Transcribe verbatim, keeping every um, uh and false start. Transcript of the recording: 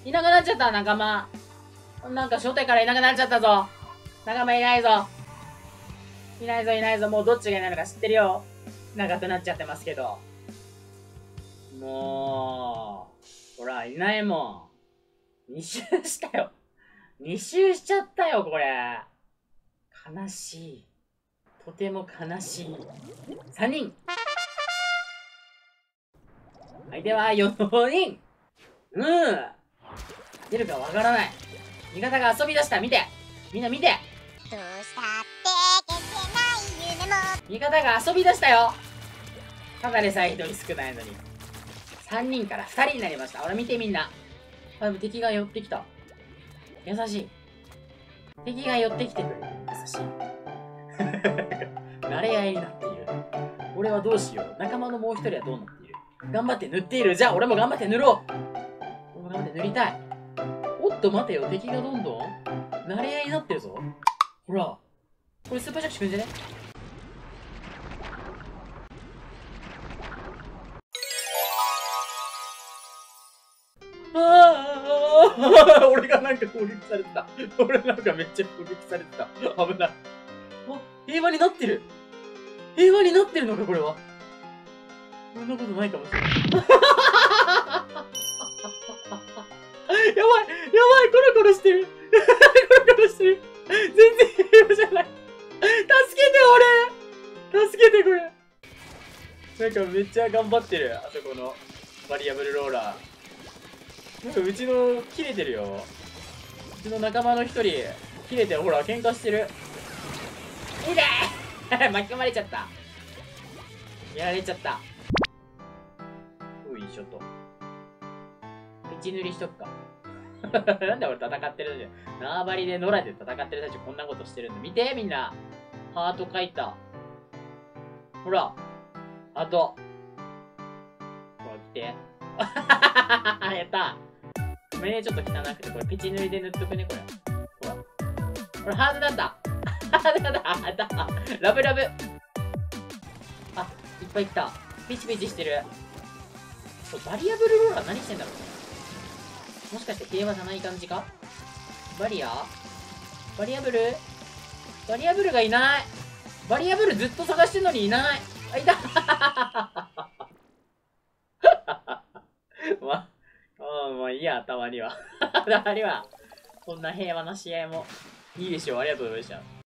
いなくなっちゃった、仲間。なんか初手からいなくなっちゃったぞ。仲間いないぞ。いないぞ、いないぞ。もうどっちがいないのか知ってるよ。長くなっちゃってますけど。もう、ほら、いないもん。に周したよ。に周しちゃったよ、これ。悲しい。とても悲しい。さんにん。相手はよにん。うん。出るかわからない。味方が遊び出した。見て。みんな見て。どうしたって消せない夢も。味方が遊び出したよ。ただでさえひとり少ないのに。さんにんからふたりになりました。ほら見てみんな。あ、でも敵が寄ってきた。優しい。敵が寄ってきてくれる。優しい。慣れ合いになっている。俺はどうしよう。仲間のもう一人はどうなっている。頑張って塗っている。じゃあ俺も頑張って塗ろう。俺も頑張って塗りたい。おっと待てよ。敵がどんどん慣れ合いになってるぞ。ほら。これスーパージャックしくんじゃね。ああ俺がなんか攻撃されてた。俺なんかめっちゃ攻撃されてた。危ない。あ、平和になってる。平和になってるのか、これは。そんなことないかもしれない。やばいやばいコロコロしてるコロコロしてる全然平和じゃない助けて俺助けてこれなんかめっちゃ頑張ってる。あそこのバリアブルローラー。なんかうちの切れてるよ。うちの仲間の一人切れてる。ほら喧嘩してる。いいね巻き込まれちゃった。やられちゃった。おいしょと道塗りしとくかなんで俺戦ってるんだよ。縄張りで野良で戦ってる最中こんなことしてるんだ。見てみんな。ハート書いた。ほらハート。ほら来てやったごめんね、ちょっと汚くてこれピチ塗りで塗っとくね。これほらこれハートだったハートだったハートラブラブ。あ、いっぱい来た。ピチピチしてる。バリアブルローラー何してんだろう。もしかして平和じゃない感じか。バリアバリアブルバリアブルがいない。バリアブルずっと探してんのにいない。あ、いたまあ、まあいいや、たまにはたまにはこんな平和な試合もいいでしょう。ありがとうございました。